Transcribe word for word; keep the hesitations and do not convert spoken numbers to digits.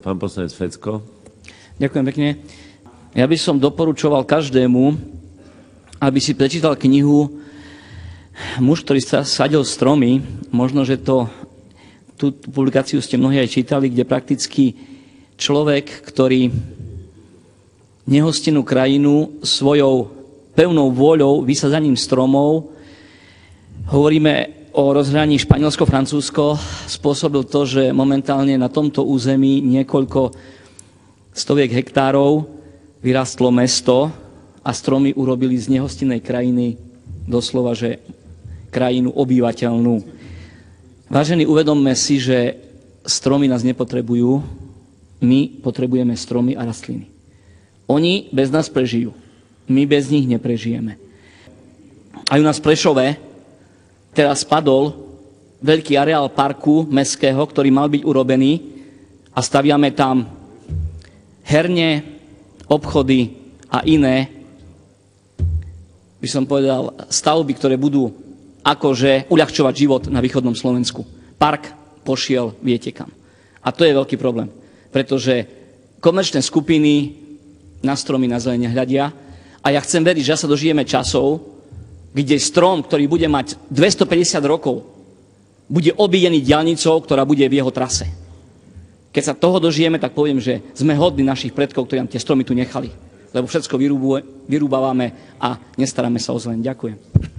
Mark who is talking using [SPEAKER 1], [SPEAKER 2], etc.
[SPEAKER 1] Pán poslanec Fecko.
[SPEAKER 2] Ďakujem pekne. Ja by som doporučoval každému, aby si prečítal knihu Muž, ktorý sa sadil stromy. Možno, že to, tú publikáciu ste mnohí aj čítali, kde prakticky človek, ktorý nehostinnú krajinu svojou pevnou vôľou, vysadzaním stromov, hovoríme o rozhraní Španielsko-Francúzsko, spôsobil to, že momentálne na tomto území niekoľko stoviek hektárov vyrastlo mesto a stromy urobili z nehostinnej krajiny doslova, že krajinu obyvateľnú. Vážení, uvedomme si, že stromy nás nepotrebujú, my potrebujeme stromy a rastliny. Oni bez nás prežijú, my bez nich neprežijeme. Aj u nás v Prešove teraz spadol veľký areál parku mestského, ktorý mal byť urobený a staviame tam herne, obchody a iné, by som povedal, stavby, ktoré budú akože uľahčovať život na východnom Slovensku. Park pošiel viete kam. A to je veľký problém, pretože komerčné skupiny na stromy na zelene hľadia a ja chcem veriť, že sa dožijeme časov, kde strom, ktorý bude mať dvestopäťdesiat rokov, bude obídený diaľnicou, ktorá bude v jeho trase. Keď sa toho dožijeme, tak poviem, že sme hodní našich predkov, ktorí nám tie stromy tu nechali. Lebo všetko vyrúbávame a nestaráme sa o zeleň. Ďakujem.